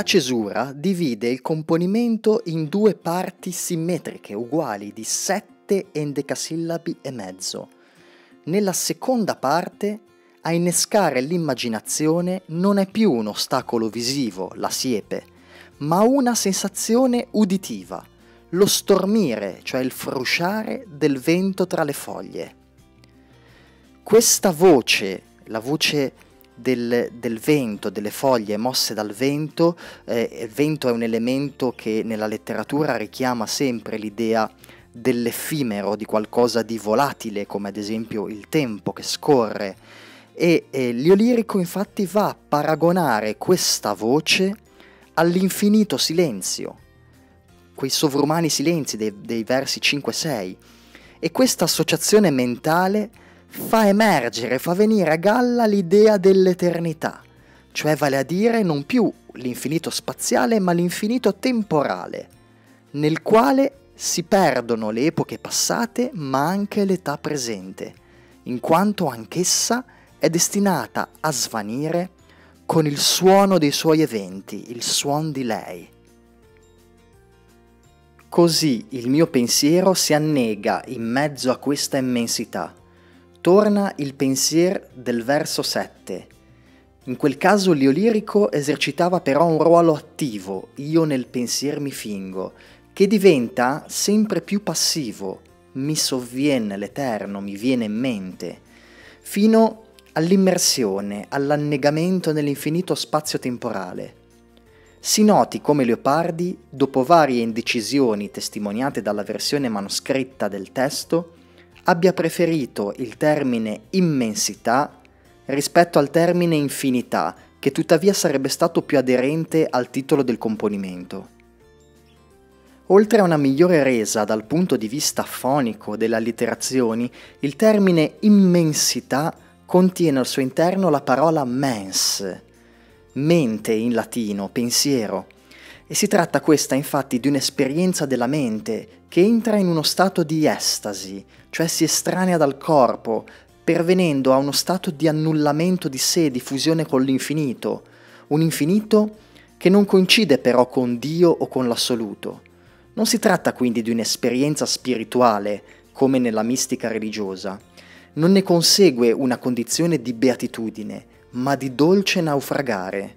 cesura divide il componimento in due parti simmetriche uguali di 7 endecasillabi e mezzo. Nella seconda parte, a innescare l'immaginazione non è più un ostacolo visivo, la siepe, ma una sensazione uditiva, lo stormire, cioè il frusciare del vento tra le foglie. Questa voce, la voce del vento, delle foglie mosse dal vento, il vento è un elemento che nella letteratura richiama sempre l'idea dell'effimero, di qualcosa di volatile, come ad esempio il tempo che scorre, e l'Io-lirico infatti va a paragonare questa voce all'infinito silenzio, quei sovrumani silenzi dei versi 5-6, e questa associazione mentale fa emergere, fa venire a galla l'idea dell'eternità, cioè vale a dire non più l'infinito spaziale ma l'infinito temporale, nel quale si perdono le epoche passate ma anche l'età presente, in quanto anch'essa è destinata a svanire con il suono dei suoi eventi, il suon di lei. Così il mio pensiero si annega in mezzo a questa immensità. Torna il pensier del verso 7. In quel caso l'Io-lirico esercitava però un ruolo attivo, io nel pensier mi fingo, che diventa sempre più passivo, mi sovviene l'eterno, mi viene in mente, fino all'immersione, all'annegamento nell'infinito spazio temporale. Si noti come Leopardi, dopo varie indecisioni testimoniate dalla versione manoscritta del testo, abbia preferito il termine immensità rispetto al termine infinità, che tuttavia sarebbe stato più aderente al titolo del componimento. Oltre a una migliore resa dal punto di vista fonico delle allitterazioni, il termine immensità contiene al suo interno la parola mens, mente in latino, pensiero, e si tratta questa infatti di un'esperienza della mente che entra in uno stato di estasi, cioè si estranea dal corpo, pervenendo a uno stato di annullamento di sé, di fusione con l'infinito, un infinito che non coincide però con Dio o con l'assoluto. Non si tratta quindi di un'esperienza spirituale, come nella mistica religiosa. Non ne consegue una condizione di beatitudine, ma di dolce naufragare.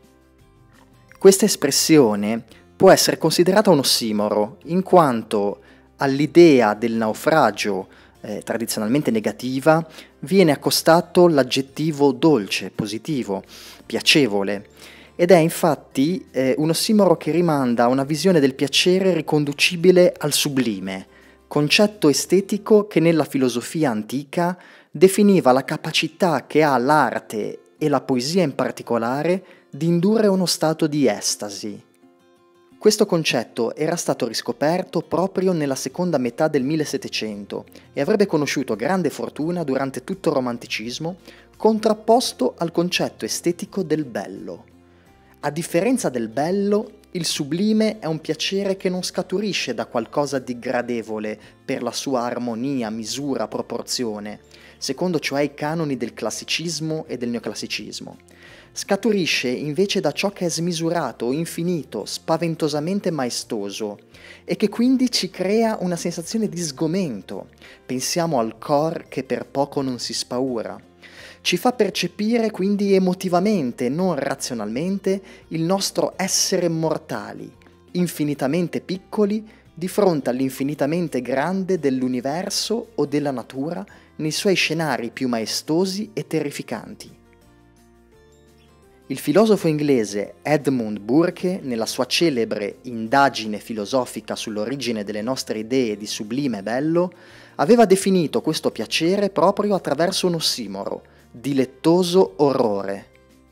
Questa espressione può essere considerata un ossimoro, in quanto all'idea del naufragio, tradizionalmente negativa, viene accostato l'aggettivo dolce, positivo, piacevole, ed è infatti un ossimoro che rimanda a una visione del piacere riconducibile al sublime, concetto estetico che nella filosofia antica definiva la capacità che ha l'arte e la poesia in particolare di indurre uno stato di estasi. Questo concetto era stato riscoperto proprio nella seconda metà del 1700 e avrebbe conosciuto grande fortuna durante tutto il romanticismo, contrapposto al concetto estetico del bello. A differenza del bello, il sublime è un piacere che non scaturisce da qualcosa di gradevole per la sua armonia, misura, proporzione, secondo cioè i canoni del classicismo e del neoclassicismo. Scaturisce invece da ciò che è smisurato, infinito, spaventosamente maestoso e che quindi ci crea una sensazione di sgomento. Pensiamo al cor che per poco non si spaura. Ci fa percepire quindi emotivamente, non razionalmente, il nostro essere mortali, infinitamente piccoli di fronte all'infinitamente grande dell'universo o della natura nei suoi scenari più maestosi e terrificanti. Il filosofo inglese Edmund Burke, nella sua celebre Indagine filosofica sull'origine delle nostre idee di sublime e bello, aveva definito questo piacere proprio attraverso un ossimoro, dilettoso orrore.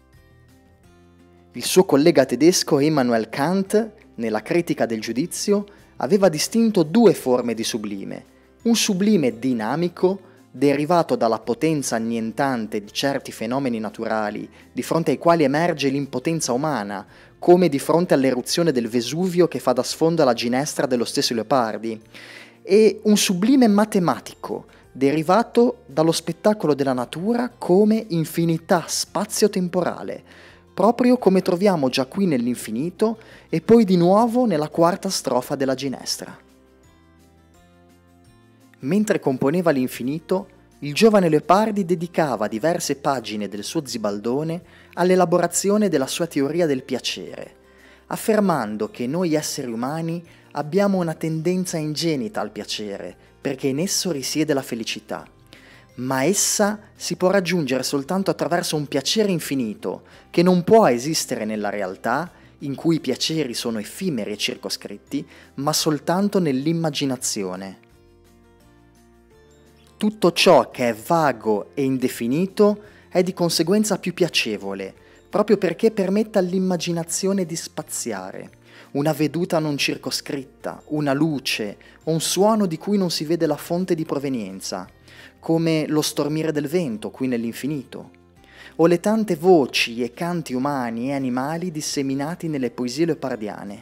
Il suo collega tedesco Immanuel Kant, nella Critica del giudizio, aveva distinto due forme di sublime, un sublime dinamico, derivato dalla potenza annientante di certi fenomeni naturali, di fronte ai quali emerge l'impotenza umana, come di fronte all'eruzione del Vesuvio che fa da sfondo alla ginestra dello stesso Leopardi, e un sublime matematico, derivato dallo spettacolo della natura come infinità spazio-temporale, proprio come troviamo già qui nell'infinito e poi di nuovo nella quarta strofa della Ginestra. Mentre componeva l'infinito, il giovane Leopardi dedicava diverse pagine del suo Zibaldone all'elaborazione della sua teoria del piacere, affermando che noi esseri umani abbiamo una tendenza ingenita al piacere, perché in esso risiede la felicità. Ma essa si può raggiungere soltanto attraverso un piacere infinito, che non può esistere nella realtà, in cui i piaceri sono effimeri e circoscritti, ma soltanto nell'immaginazione. Tutto ciò che è vago e indefinito è di conseguenza più piacevole, proprio perché permette all'immaginazione di spaziare. Una veduta non circoscritta, una luce o un suono di cui non si vede la fonte di provenienza, come lo stormire del vento qui nell'infinito, o le tante voci e canti umani e animali disseminati nelle poesie leopardiane.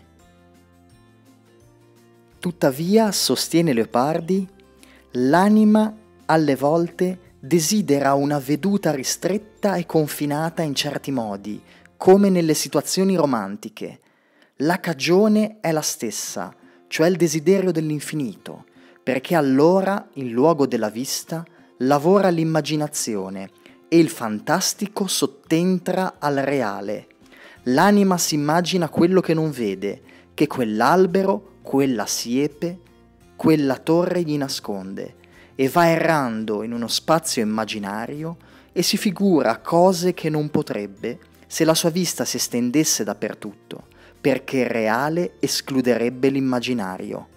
Tuttavia, sostiene Leopardi, l'anima alle volte desidera una veduta ristretta e confinata in certi modi, come nelle situazioni romantiche. La cagione è la stessa, cioè il desiderio dell'infinito, perché allora, in luogo della vista, lavora l'immaginazione e il fantastico sottentra al reale. L'anima si immagina quello che non vede, che quell'albero, quella siepe, quella torre gli nasconde, e va errando in uno spazio immaginario e si figura cose che non potrebbe se la sua vista si estendesse dappertutto, perché il reale escluderebbe l'immaginario.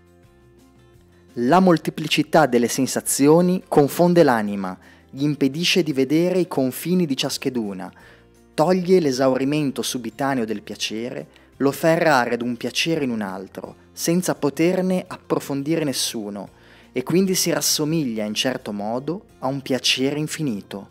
La molteplicità delle sensazioni confonde l'anima, gli impedisce di vedere i confini di ciascheduna, toglie l'esaurimento subitaneo del piacere, lo fa errare ad un piacere in un altro, senza poterne approfondire nessuno, e quindi si rassomiglia in certo modo a un piacere infinito.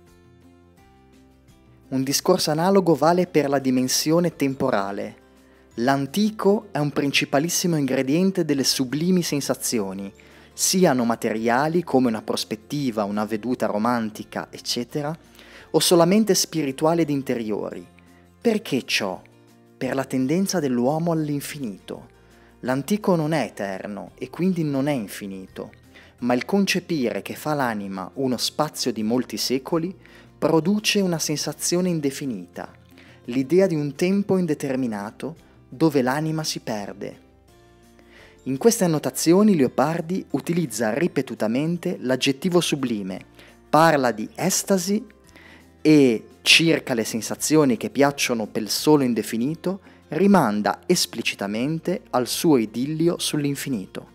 Un discorso analogo vale per la dimensione temporale. L'antico è un principalissimo ingrediente delle sublimi sensazioni, siano materiali come una prospettiva, una veduta romantica, eccetera, o solamente spirituali ed interiori. Perché ciò? Per la tendenza dell'uomo all'infinito. L'antico non è eterno e quindi non è infinito, ma il concepire che fa l'anima uno spazio di molti secoli produce una sensazione indefinita, l'idea di un tempo indeterminato dove l'anima si perde. In queste annotazioni Leopardi utilizza ripetutamente l'aggettivo sublime, parla di estasi e, circa le sensazioni che piacciono pel solo indefinito, rimanda esplicitamente al suo idillio sull'infinito.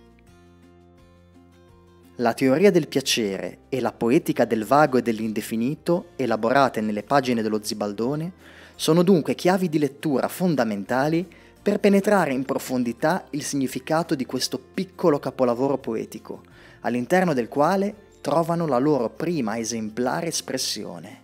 La teoria del piacere e la poetica del vago e dell'indefinito, elaborate nelle pagine dello Zibaldone, sono dunque chiavi di lettura fondamentali per penetrare in profondità il significato di questo piccolo capolavoro poetico, all'interno del quale trovano la loro prima esemplare espressione.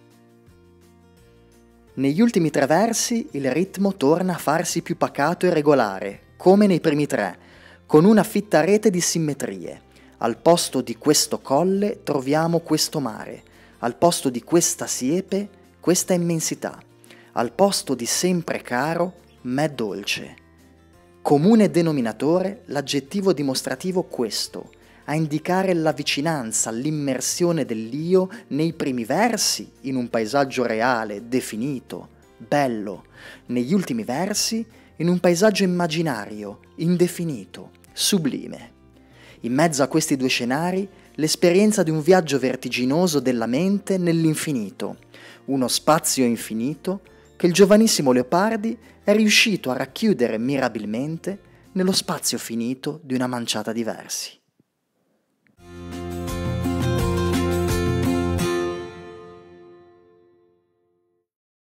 Negli ultimi 3 versi il ritmo torna a farsi più pacato e regolare, come nei primi 3, con una fitta rete di simmetrie. Al posto di questo colle troviamo questo mare, al posto di questa siepe, questa immensità, al posto di sempre caro, m'è dolce. Comune denominatore l'aggettivo dimostrativo questo, a indicare la vicinanza, l'immersione dell'io nei primi versi in un paesaggio reale, definito, bello, negli ultimi versi in un paesaggio immaginario, indefinito, sublime. In mezzo a questi 2 scenari l'esperienza di un viaggio vertiginoso della mente nell'infinito, uno spazio infinito che il giovanissimo Leopardi è riuscito a racchiudere mirabilmente nello spazio finito di una manciata di versi.